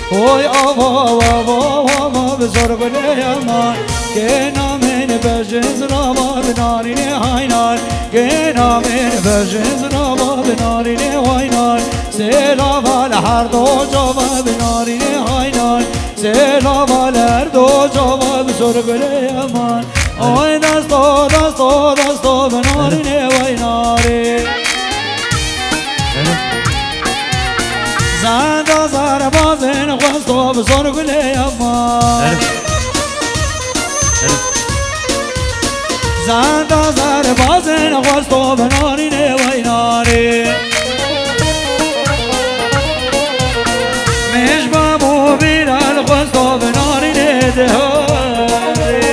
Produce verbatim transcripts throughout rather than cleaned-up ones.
Oy ava ava ava bezor guleyman Gena men bejiz rava benarine haynar Gena men bejiz rava benarine haynar Selaval her do java benarine haynar Selaval her do java bezor guleyman Oy dasto dasto dasto benarine haynar زنده زار بازن خواستو بزر گله امان زنده زار بازن خواستو بنارینه ویناره مش بابو بیرال خواستو بنارینه دهاره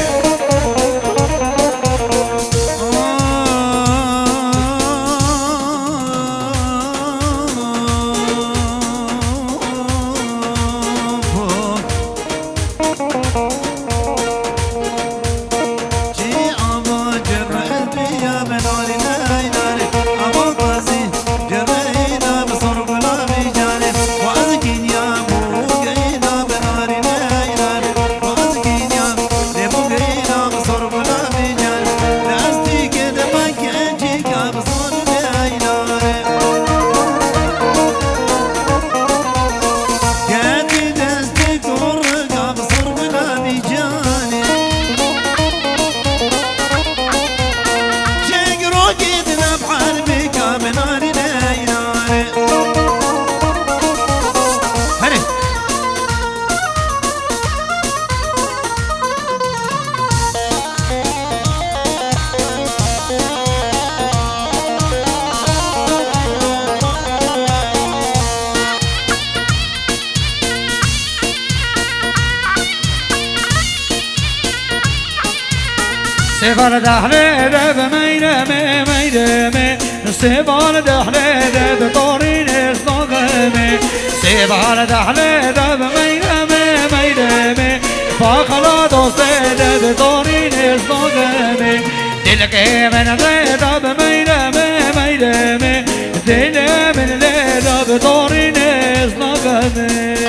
سبال دهله ده به میرمه میرمه سبال دهله ده به طارین اسناغمه سبال دهله ده به میرمه میرمه فاخلا دوسته ده به طارین اسناغمه دل که من ده به میرمه میرمه دل من ده به طارین اسناغمه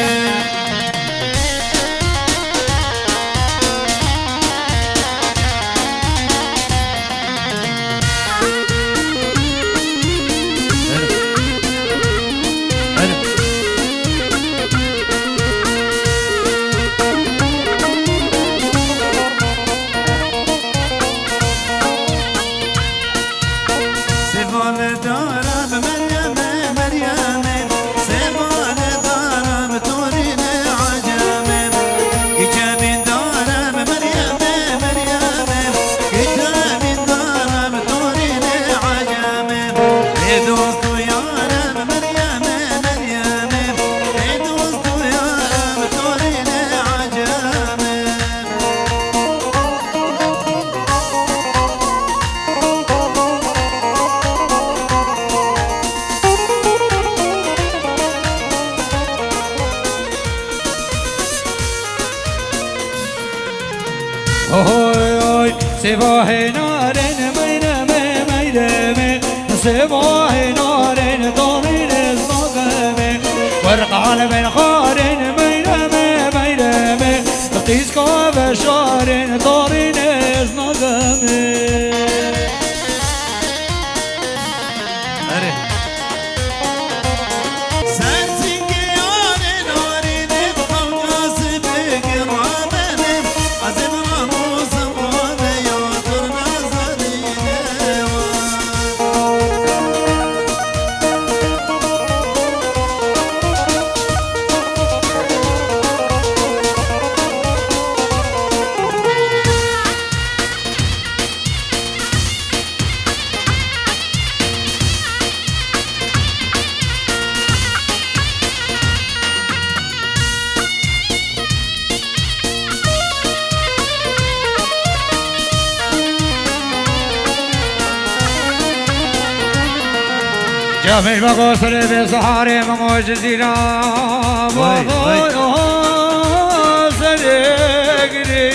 سباه نارن مینمه میرمه سباه نارن طارین اسناغمه ورقال من خارن میرمه میرمه قیس کا بشارن طارین اسناغمه جميل بقصر بسحاري ممو جزيرة بقوي سرقري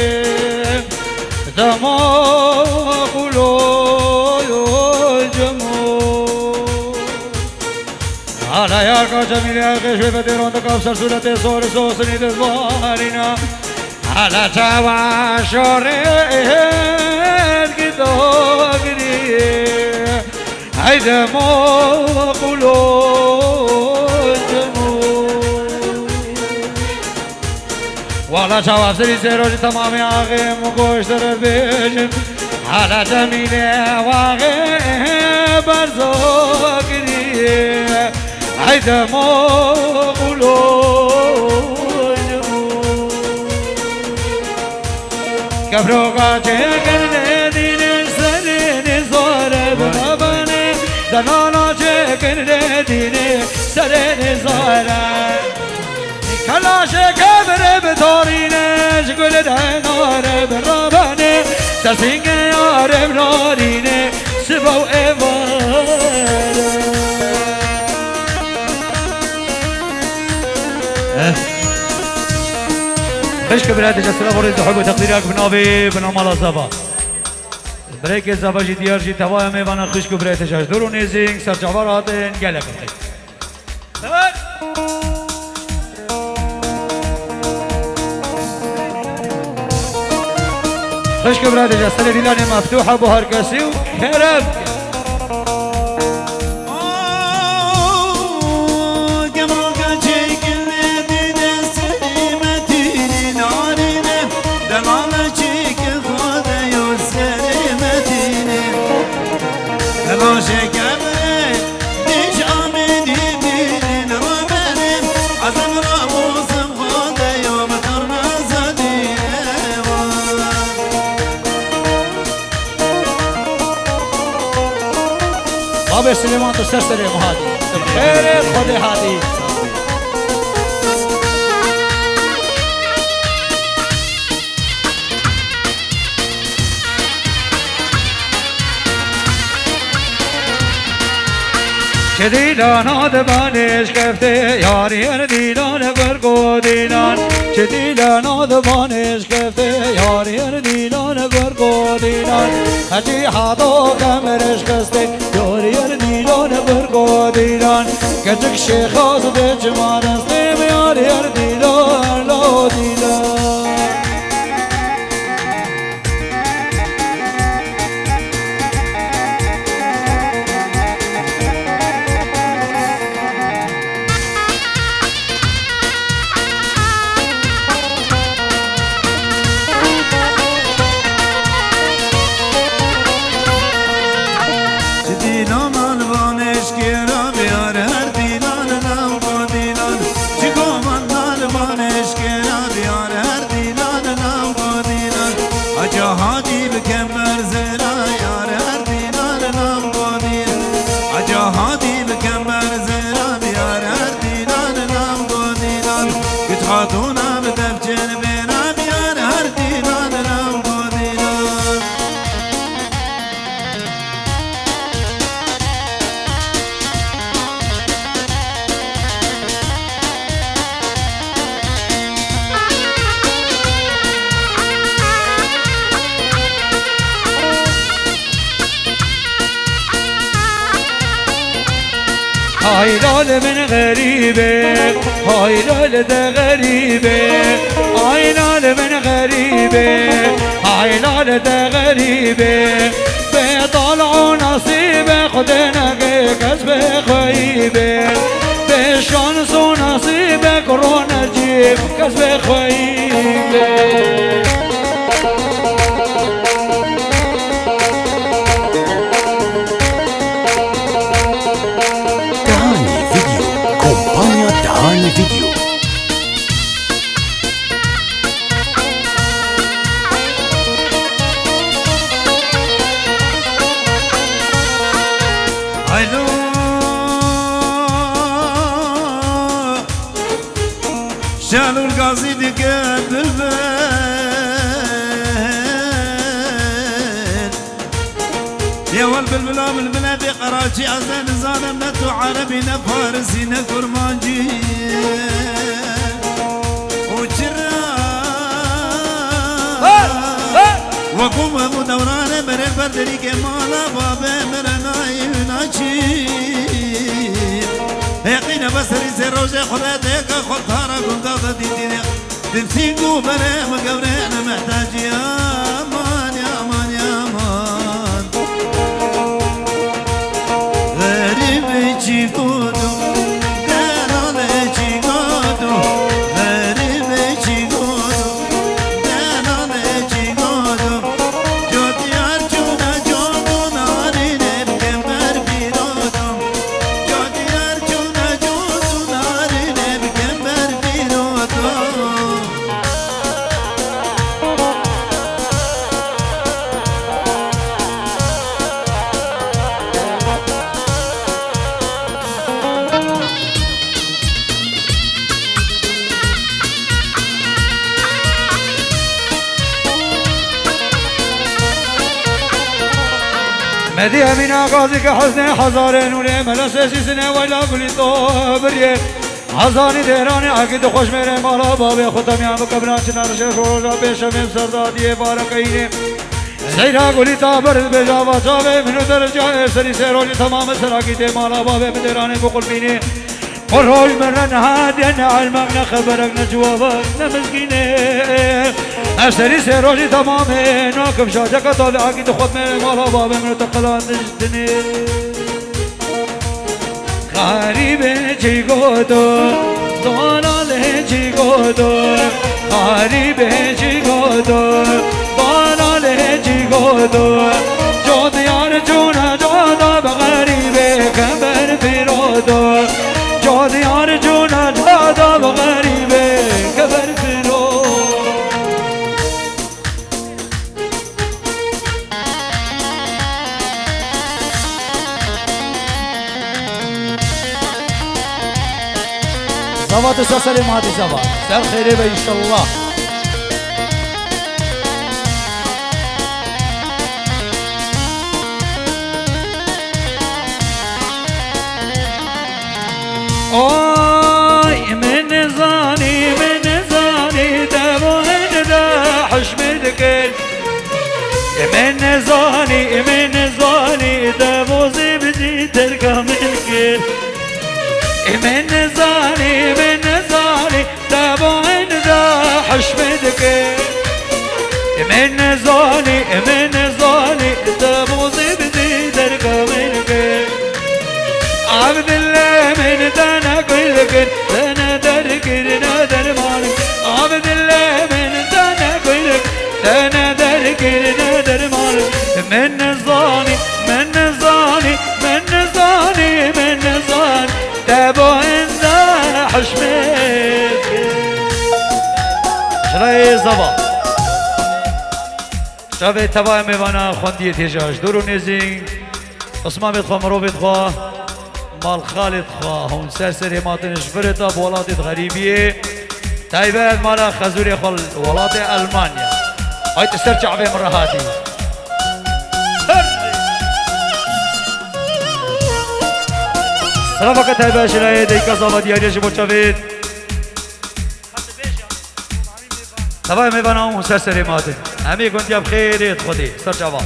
دمو قلو جمو على يا على جميع خشبة ديرون تكافسر سورة سور سوسني تزوارنا على تواشورين كدوغني هيدا مو قولون جمود والله شواف سري سيروجي تمامي آغيم وقوشتر بيجن على جميع واغيم برزوغني هيدا مو قولون جمود كبروغا جيكن دين سنين زور باباني دنانا جيكن دين سنين زور كلاش كبر بتورينش قول دينار براباني سرسينك يار بناريني سبو ايوار خشك بلاد جسر أبرز حب وتقديرك بنابي بنعمال الزبا بريك الزبا جي ديار جي توايا ميوانا خشك بلاد جسر دورو نيزينگ سر جواراتين گلك بخي خشك بلاد جسر ديلاني مفتوحة بوهر كسي وخيرب بابا سليمان تسترسل يا مهادي خير خذي هادي شديدان هذبانش كفته يارين دينان برقو دينان شديدان هذبانش كفته يارين دينان برقو دينان هدي حاضو كمرش كسته يارين دينان برقو دينان كتك شيخاز بجمان استيم يارين دينان لا دينان هاي لال من غريبة هاي لال ده غريبة هاي لال من غريبة هاي لال ده غريبة بطلع نصيبه خدنا كسب خيبة بشانس ونصيبه كورونا جيب كسب خيبة فيديو هلو شالوا القصيد قد البيت يا والبلبلا من بلادي قراجي أزال زانم نتو عربي نفارسي نكرمانجي وقوم ابو دوران بر البردري كمالا بابا مرناي ناچي يقين سری زروج خودت یک خود تارا گنداد دیدی دلتی گو بره مقبره نمحتاجی امان یا امان یا امان غریب چی گودو دلال چی گودو غریب چی گودو دلال چی گودو جوتیار چونا جودو نارینه بکن بر بیرودم جوتیار چونا جودو نارینه بکن بر بیرودم مدي امين غازي كحزن حزار نوري ملسسي سنه ولا قولي طابريه حزاني دهراني عقد خوش میره مالا باب ختمیان بقبران چنار شرف روزا پیشم سردادی بارکینه سیرا قولي طابر بجاوا جاوه منو درجه سری سرولی تمام سراكيته مالا باب مدراني بقلبينه والروج مرن هادي انا علمك نخبرك نجوابك نمسكينه اشتري سيروجي تمام ناكم شاجك طالع اكيد خد من مالا باب من تقلان نجدني غريب جيغودو ضلال جيغودو غريب جيغودو ضلال جيغودو جود يار جونا جودا بغريب كبر فرودو جود يار جونا جودا بغريب كبر فرودو صباح تسلسل ما هذه صباح سر خير ان شاء الله اوي من زاني من زاني دموعن دا حشمتك من زاني من زاني دموزي بدي ترقى منك من زاني من زاني دموعن دا حشمتك من زاني من زاني دموزي بدي ترقى منك عبد الله من دانا كلك دانا دركر نادر مالك عبد الله من دانا كلك دانا دركر نادر مالك من زاني من زاني من زاني من زاني تابو عند حشمك شرای زبا شبه تبای میوانا خوندی تیجاش دورو نیزین اسمان بید خواه مرو بید خواه مال خالد خواه هون سرسری ماتنش فرطا بولات غریبیه تایبه مالا خزوری خال ولات المانیا های تستر چعبه مرهاتی سلام وقت تایبه شرای دیگه زابا دیاریش بچوید تبای میبانه هون سرسری ماتن همی گندی اب خیرید خودی سر چعبه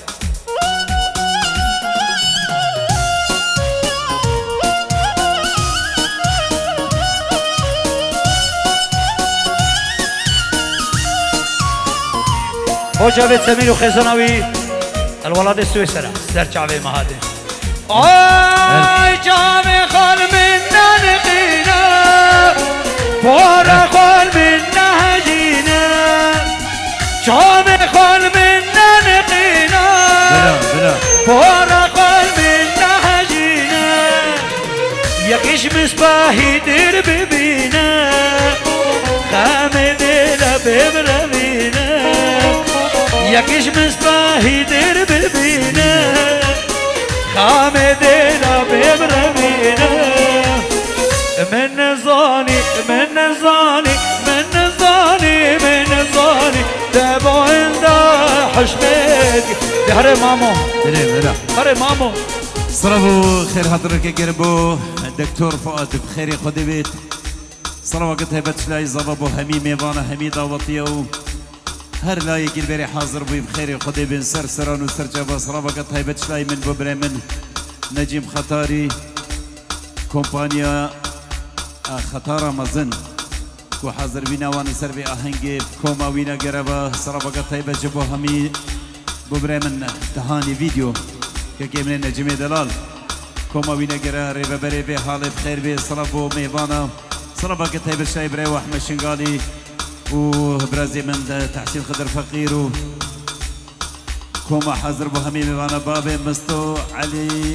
با جاوید سمیر و خزانوی الولاد سویسرا سر چاوی مهاده آی جام خال من ننقینا بارا خال من نهجینا جام خال من ننقینا بارا خال من نهجینا یکیش مصباحی در ببینا خام دل ببرمینا یکیش مصباحی در ببینه خام دینا ببرمینه من نزانی من نزانی من نزانی من نزانی دبا اندا حشمت هر مامو هر مامو صرفو خير حضرتك قربو دكتور فؤاد بخير خدي بيت صرفو قد هبت شلاي زبابو همي ميوانا همي دعوتيو هر لای گیر بری حاضر بوی بخیر خودی بین سر سران و سر جبا سرا وقت های بچلای من ببره من نجیم خطاری کمپانیا خطار مزن کو حاضر بینا وانی سر بی آهنگ کوما وینا گربا سرابقا طیبه جبو همی ببره من تهانی ویدیو که که من نجمی دلال کوما وینا گره ریبه بری بی حال بخیر بی صلابو میوانا سرابقا طیبه شای بری و احمد شنگالی و برازي من تحسين خضر فقير و كوما حاضر بو همي ميوانا بابي مستو علي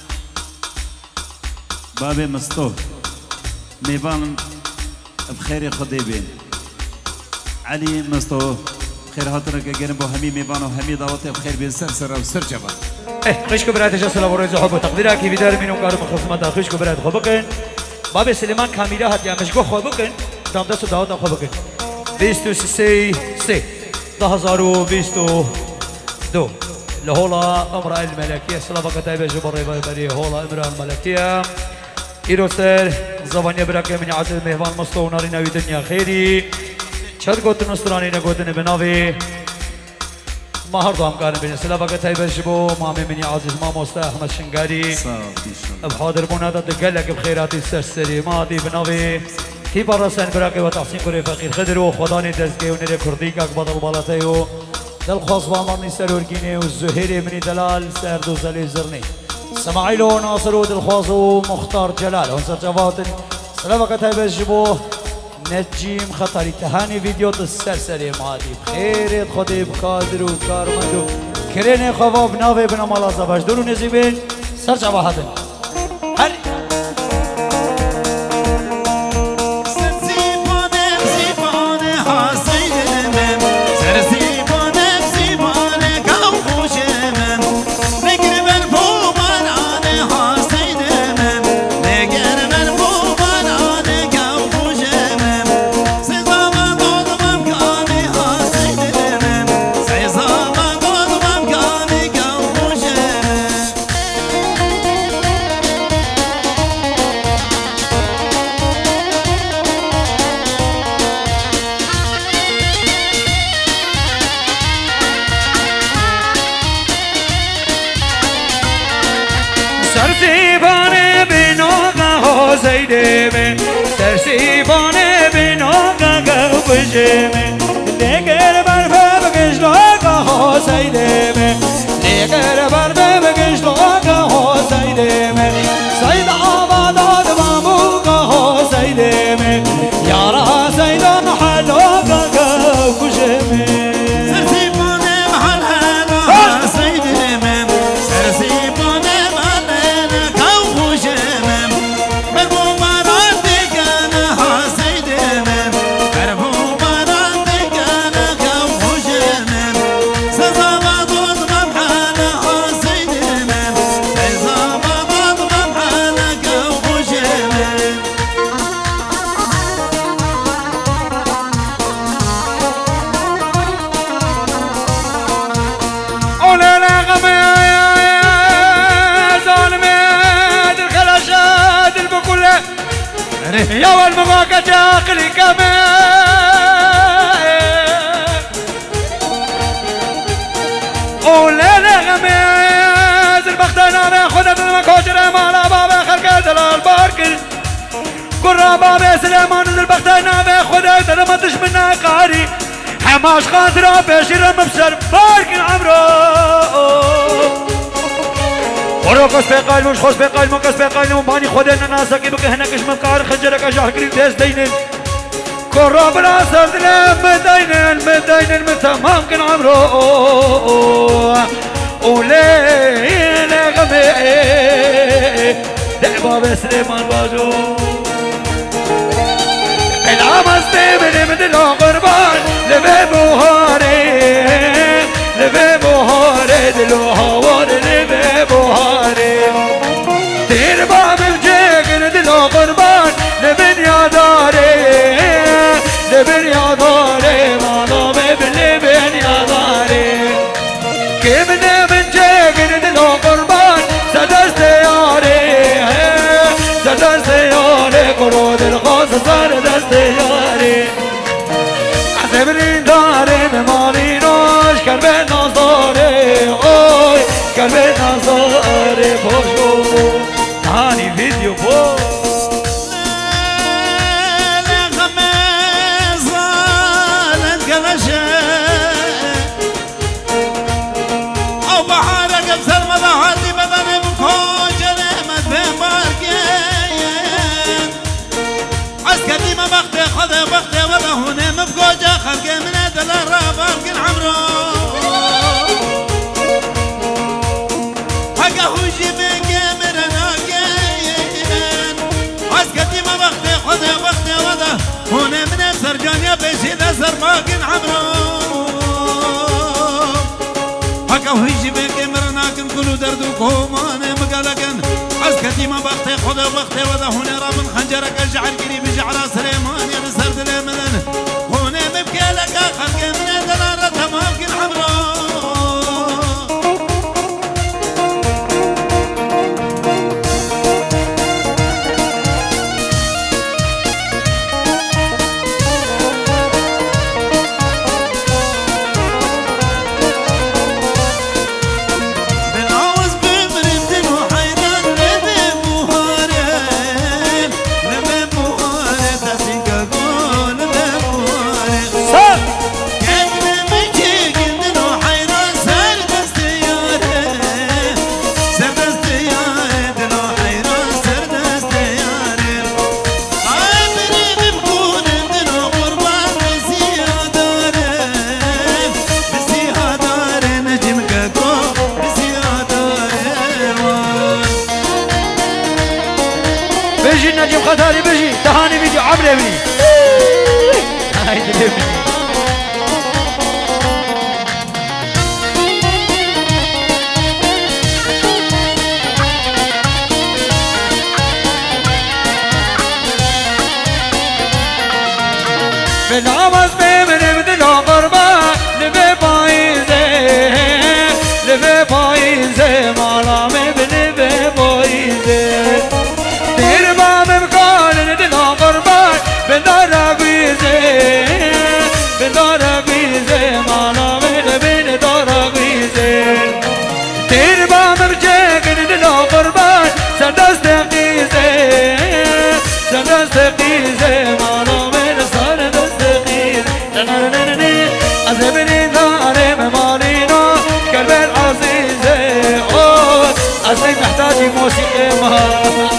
بابي مستو ميوان بخير خديبين علي مستو خير هاترك جنب بو همي ميوانا وهمي دعوتي بخير بين سرسر و سرجبا ايه خشكو برات جسل ورز حب تقديرك بدار منو كارم خصمت خشكو برات خبكن بابي سليمان كاميرا هات يا مشكو خبكن دام دست دعوت خبكن بیست و سه سه ده هزار و بیست و دو لهولا امرأة الملكية سلافة كتابة جبر بری هولا امرأة الملكية ایروسر زبانی برکه من عدد مهوان مستو ناری نوی دنیا خیری چند گوتن استرانی نگوتن بناوی مهر دام کارن بین سلافة كتابة جبو مامي مني عزيز ماموستا احمد شنگاری بحاضر بونادا دقلق بخيراتي سرسري مادي بناوي تی برسن برکه و تحسین کره فقیر خدر و خدانی دزگه و نره کردی که بدل بالته و دل خواست با مرنی سرورگینه و زهیر منی دلال سرد و زلی زرنی سماعیل و ناصر و دل خواست و مختار جلال و سرجوات سلام کتاب جبو نجیم خطری تهانی ویدیو تسرسری مادی خیرت خودی بقادر و کارمند و کرین خواب ناوی بنامالا زباش دورو نزیبین سرجواتن هر سرسیبانه بیناغه زیدمه سرسیبانه بیناغه بجمه لگر برفه بگشلاغه زیدمه لگر برفه بگشلاغه زیدمه سید آباداد باموغه زیدمه یارا سیدان حلاغه بجمه سرسیبانه محل حلاغه زیدمه سرسیبانه يا والمواقع عقلي كمان ولا لا غماز البختنا ناخذها بالمكوجر مع بابا خلقات الباركل قرا بابا سليمان البختنا ناخذها ترى ما تشمنا قاري حماش خاطره بشير مبشر باركل عمرو ورو کس پیقال موش خوش پیقال مو کس پیقال مو مانی خود نناسا کی بکه هنکش مکار خنجر کا جاه کریم دست دینن کرا بلا سر دلم مدینن مدینن متمام کن عمرو وليل غمي دعبا بسليمان باجو العمس بيبني من القربان لبي بوهاري لبي بوهاري دلو هوار لبي بوهاري دير باب الجيقن دلو قربان لبن يا داري لبن يا داري ما ضامي بلبن يا داري كيمنا من جيقن دلو قربان سدس دياري سدس دياري قرود الخاص صار دس دياري عزبرين داري ممالي نوش كربين نظاري اوي كربين نظاري بوشو تاني فيديو بو بختي خذ بختي ولا هنا مفقوجة خلق من أدل الرابط عمرو حقه وجي من كامرنا كين عسكتي ما بختي خذ بختي ولا هنا من السرجان يا بيشي ذا سرماق عمرو حقه وجي من كامرنا كن كلو دردوكم أنا مقالكن عسكتي ما بختي خذ بختي ولا هنا رابن خنجرك الجعل قريب جعل سليمان يا بسرد المدن هنا مبكي لك خلق من دلالة تمامك الحمراء بيجي نجم خطاري بيجي تهاني بيجي عمري بني هاي دلبني بالعمز بمن بدل قربان لبي بايزه لبي بايزه مالا من لبي بايزه دير ما ممكن ندل قربان بندار بيزه بندار بيزه مالا من بين دار بيزه دير ما ممكن ندل قربان سدست قيزه سدست قيزه مالا أزبني داري ممالينا قلب العزيزة أوه أصلي محتاجي موسيقى مهارة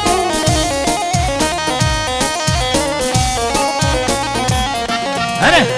هلا